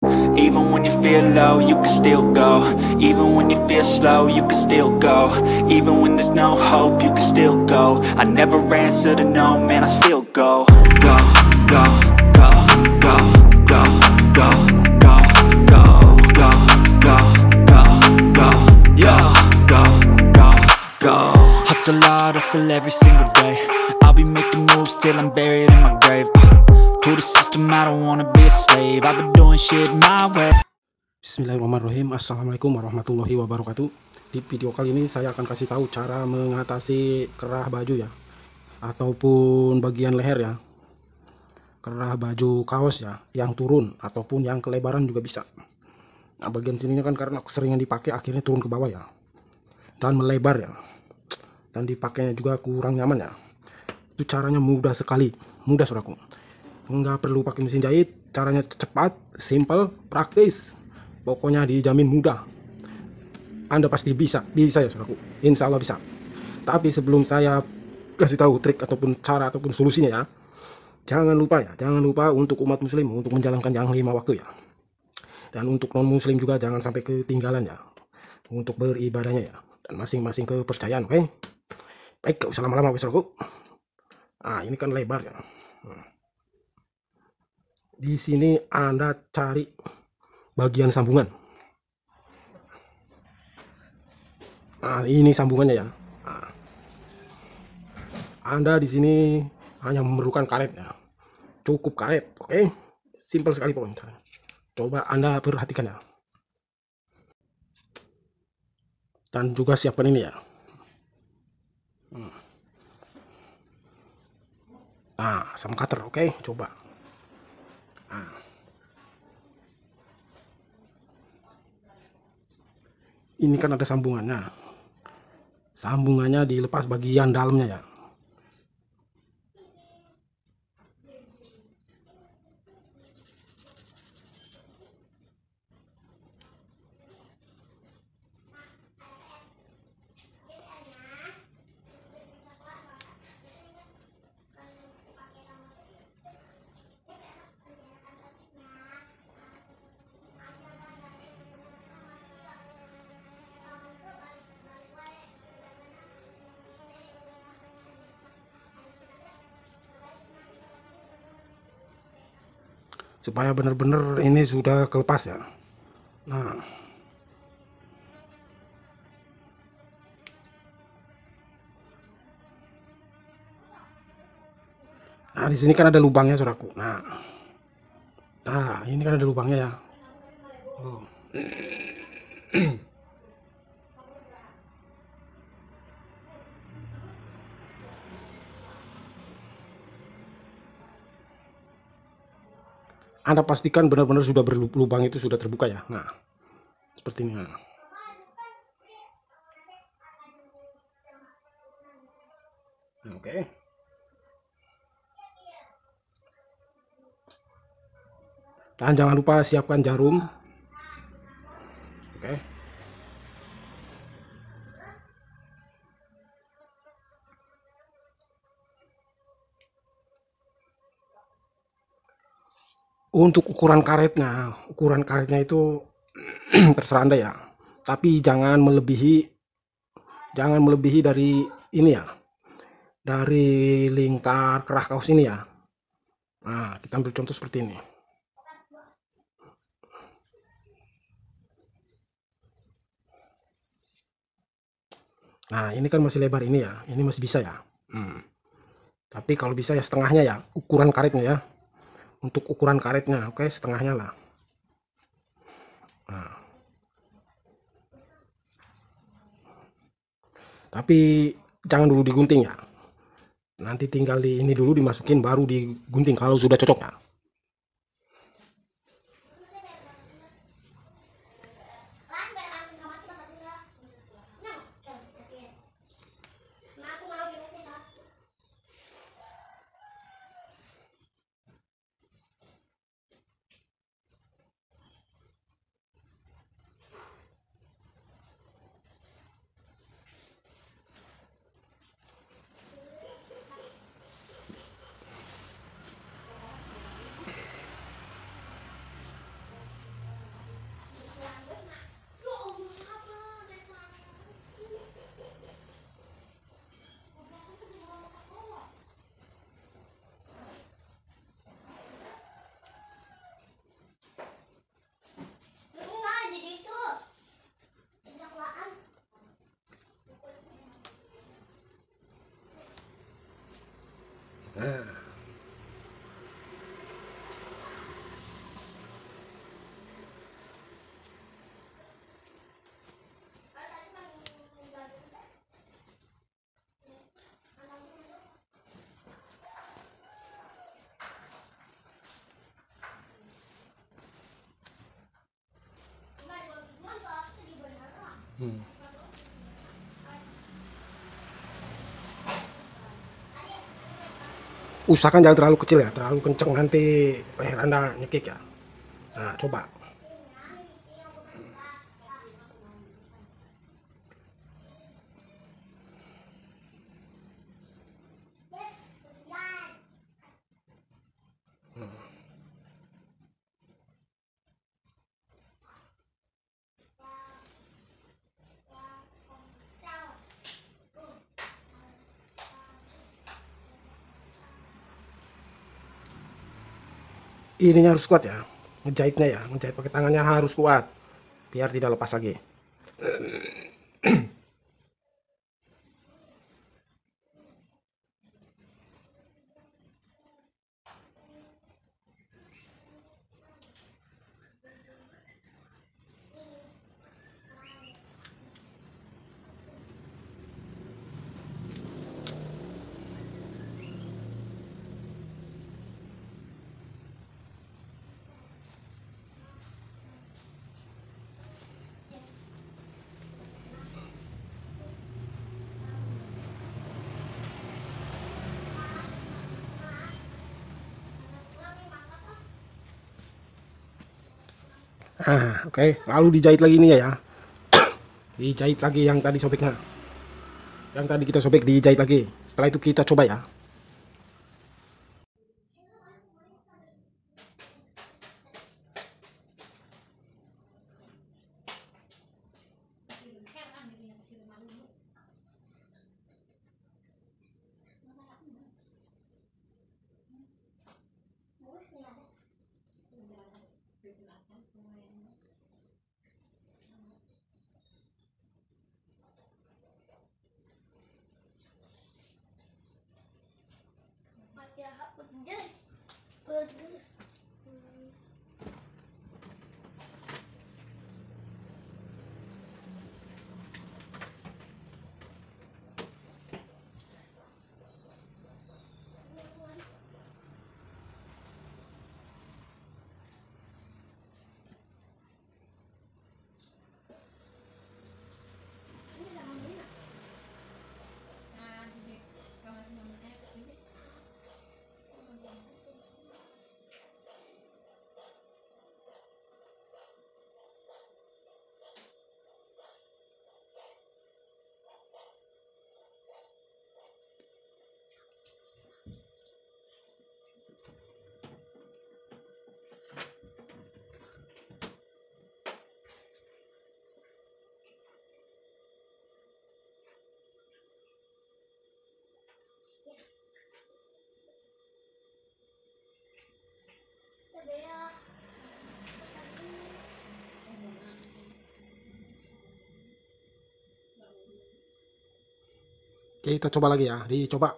Even when you feel low, you can still go. Even when you feel slow, you can still go. Even when there's no hope, you can still go. I never answer to no, man, I still go. Go, go, go, go, go, go, go, go, go, go, go, go, yo, go, go, go. Hustle hard, hustle every single day. I'll be making moves till I'm buried in my grave. To the system, I don't wanna be a slave. I've been doing shit my way. Bismillahirrahmanirrahim. Assalamualaikum warahmatullahi wabarakatuh. Di video kali ini saya akan kasih tahu cara mengatasi kerah baju ya, ataupun bagian leher ya, kerah baju kaos ya, yang turun ataupun yang kelebaran juga bisa. Nah, bagian sininya kan karena keseringan dipakai akhirnya turun ke bawah ya, dan melebar ya, dan dipakainya juga kurang nyaman ya. Itu caranya mudah sekali, mudah saudaraku. Nggak perlu pakai mesin jahit, caranya cepat, simple, praktis. Pokoknya dijamin mudah. Anda pasti bisa ya saudaraku. Insya Allah bisa. Tapi sebelum saya kasih tahu trik ataupun cara ataupun solusinya ya, jangan lupa untuk umat muslim untuk menjalankan yang 5 waktu ya. Dan untuk non muslim juga jangan sampai ketinggalan ya, untuk beribadahnya ya, dan masing-masing kepercayaan. Oke? Baik, gak usah lama-lama saudaraku. Nah, ini kan lebar ya. Di sini Anda cari bagian sambungan. Nah, ini sambungannya ya. Nah, Anda di sini hanya memerlukan karet ya. Cukup karet, oke? Simpel sekali pokoknya. Coba Anda perhatikan ya. Dan juga siapkan ini ya. Nah, sama cutter, oke? Coba. Nah. Ini kan ada sambungannya. Sambungannya dilepas bagian dalamnya ya. Supaya benar-benar ini sudah kelepas ya. Nah, di sini kan ada lubangnya saudaraku. Nah, ini kan ada lubangnya ya. Oh. Anda pastikan benar-benar sudah berlubang itu sudah terbuka ya. Nah, seperti ini. Nah. Oke. Dan jangan lupa siapkan jarum. Oke. Untuk ukuran karetnya itu terserah Anda ya. Tapi jangan melebihi dari ini ya. Dari lingkar kerah kaos ini ya. Nah, kita ambil contoh seperti ini. Nah, ini kan masih lebar ini ya. Ini masih bisa ya. Tapi kalau bisa ya setengahnya ya, ukuran karetnya ya. Untuk ukuran karetnya, oke, setengahnya lah. Nah. Tapi jangan dulu digunting ya. Nanti tinggal di ini dulu dimasukin baru digunting kalau sudah cocok ya. Nah, usahakan jangan terlalu kecil ya, terlalu kenceng nanti leher Anda nyekik ya. Nah, coba. Ininya harus kuat ya, ngejahitnya ya, ngejahit pakai tangannya harus kuat biar tidak lepas lagi. Nah, oke, lalu dijahit lagi ini ya. Dijahit lagi yang tadi sobeknya. Yang tadi kita sobek dijahit lagi. Setelah itu kita coba ya. Oke, kita coba lagi ya. Dicoba.